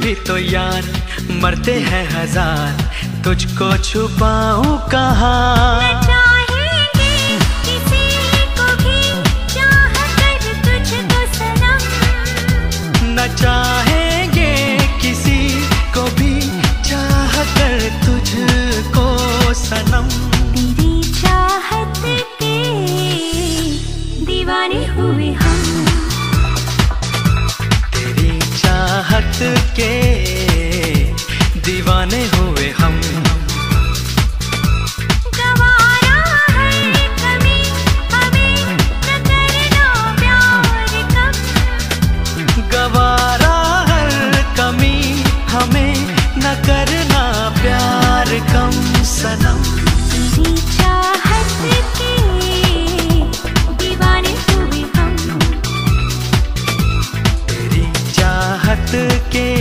भी तो यार, मरते हैं हजार, तुझको छुपाऊं कहाँ। न चाहेंगे किसी को भी चाह कर तुझको सनम, न चाहेंगे किसी को भी चाह कर तुझको सनम। तेरी चाहत के दीवाने हुए हम, तेरी चाहत के दीवाने हुए हम। गवारा है कभी हमें न करना प्यार कम, गवारा हर कमी हमें न करना प्यार कम सनम। तेरी चाहत के दीवाने हुए हम, तेरी चाहत के